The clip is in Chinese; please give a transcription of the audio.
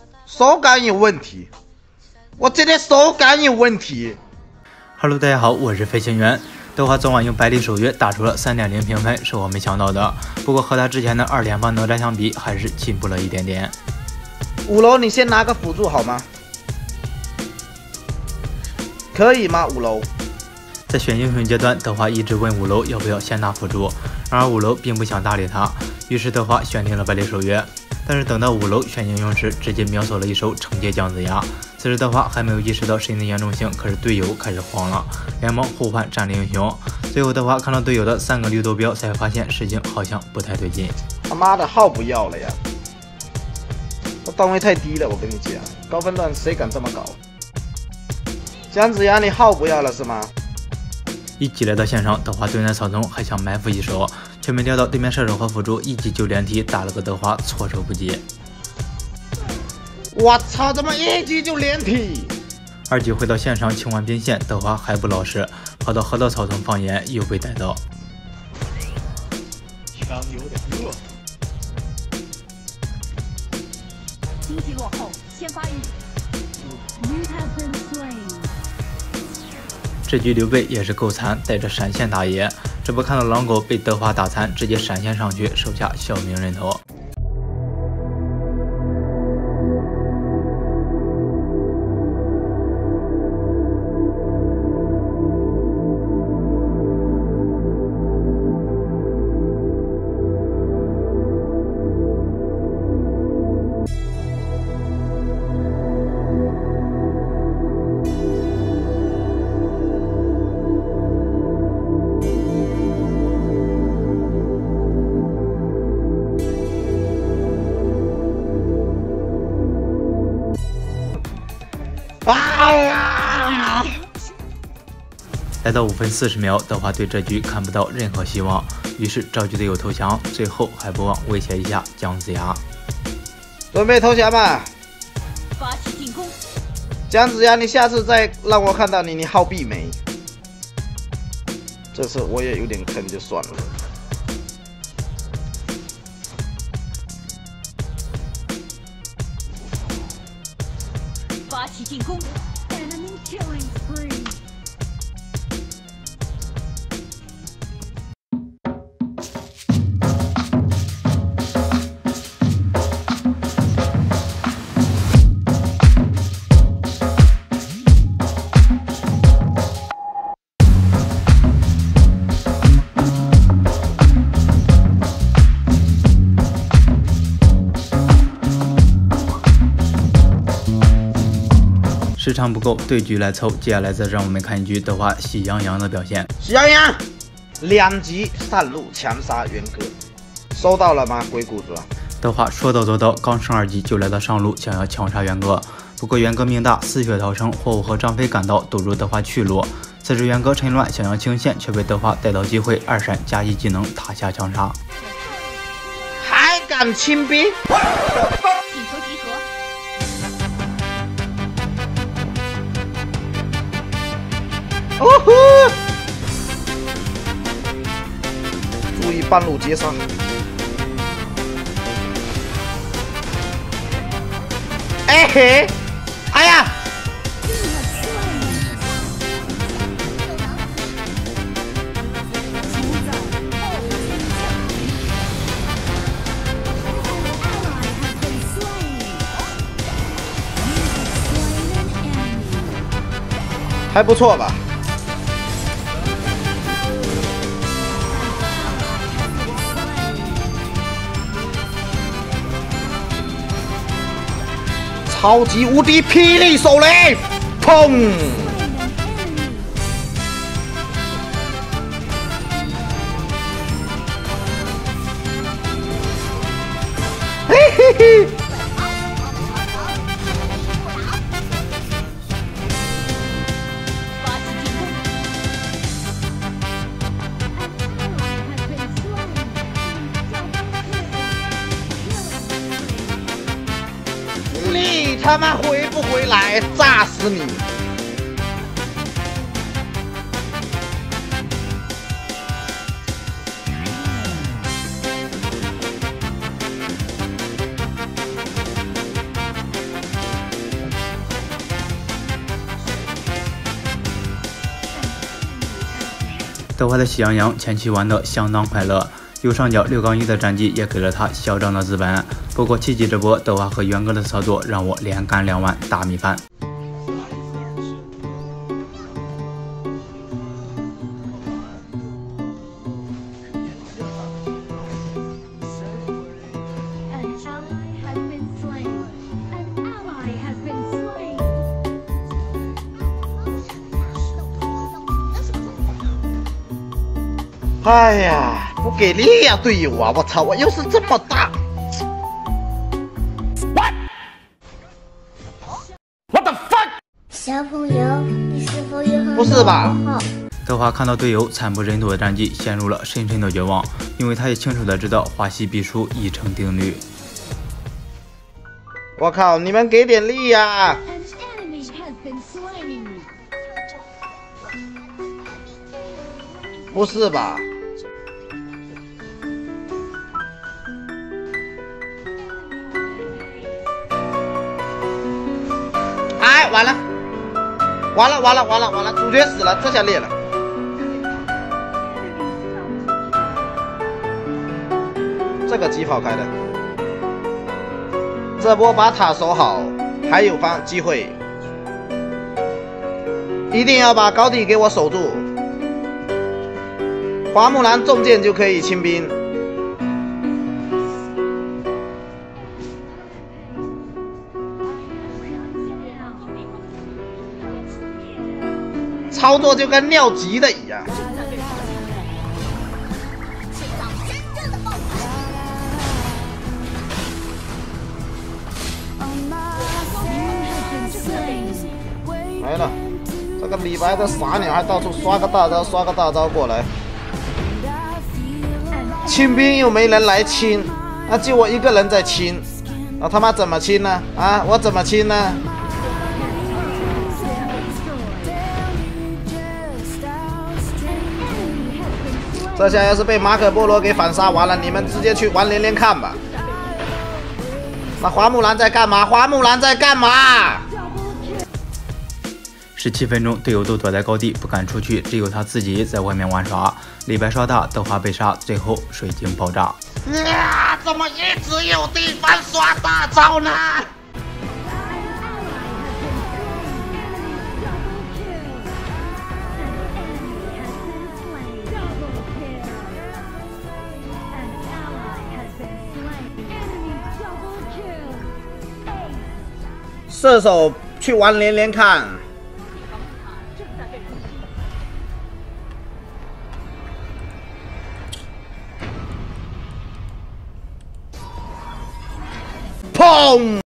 手感有问题，我今天手感有问题。 Hello， 大家好，我是飞行员。德华昨晚用百里守约打出了3.0评分，是我没想到的。不过和他之前的2.8哪吒相比，还是进步了一点点。 5楼，你先拿个辅助好吗？可以吗？5楼。 在选英雄阶段，德华一直问5楼要不要先拿辅助，然而5楼并不想搭理他，于是德华选定了百里守约。但是等到5楼选英雄时，直接秒扫了一手惩戒姜子牙。此时德华还没有意识到事情的严重性，可是队友开始慌了，连忙互换战略英雄。最后德华看到队友的3个绿豆标，才发现事情好像不太对劲。 他妈的号不要了呀！这段位太低了，我跟你讲，高分段谁敢这么搞？姜子牙，你号不要了是吗？ 一起来到线上，德华对战草丛还想埋伏一手，却没料到对面射手和辅助一击就连踢，打了个德华措手不及。 我操，怎么一击就连踢 ？2级回到线上清完兵线，德华还不老实，跑到河道草丛放眼，又被逮到。 枪有点热。 经济落后，先发育。 这局刘备也是够惨，带着闪现打野，这不看到狼狗被德华打残，直接闪现上去手下小命人头。来到5分40秒，德华对这局看不到任何希望，于是召集队友投降，最后还不忘威胁一下姜子牙。 准备投降吧！ 发起进攻！ 姜子牙，你下次再让我看到你，你号必没。这次我也有点坑，就算了。 发起进攻！ 时长不够，对局来凑。接下来再让我们看一局德华喜羊羊的表现。 喜羊羊2级上路强杀元歌，收到了吗？鬼谷子。 德华说到做到，刚升2级就来到上路，想要强杀元歌。不过元歌命大，丝血逃生，火舞和张飞赶到，堵住德华去路。此时元歌趁乱想要清线，却被德华逮到机会，2闪加1技能塔下强杀。 还敢清兵？ 请求集合。 哦呼！注意半路截杀！哎嘿！哎呀！还不错吧？超级无敌霹雳手雷，砰！嘿嘿嘿！你他妈回不回来？炸死你！ 德华的喜羊羊前期玩得相当快乐，右上角6-1的战绩也给了他嚣张的资本。不过7级这波德华和元哥的操作让我连干2碗大米饭。 哎呀，不给力呀，队友啊！我操，我又是这么大。What the fuck？ 小朋友，你是否有很不是吧？ 德华看到队友惨不忍睹的战绩，陷入了深深的绝望，因为他也清楚的知道华西必输已成定律。 我靠，你们给点力呀！不是吧？哎，完了，完了，完了，完了，完了！主角死了，这下裂了。这个机跑开的，这波把塔守好，还有机会，一定要把高地给我守住。花木兰中箭就可以清兵，操作就跟尿急的一样。来了，这个李白的傻鸟还到处刷个大招，刷个大招过来。清兵又没人来清，那就我一个人在清，我他妈怎么清呢？啊，我怎么清呢？这下要是被马可波罗给反杀完了，你们直接去玩连连看吧。那花木兰在干嘛？花木兰在干嘛 ？17分钟，队友都躲在高地不敢出去，只有他自己在外面玩耍。李白刷大，德华被杀，最后水晶爆炸。 怎么一直有地方刷大招呢？射手去玩连连看。砰！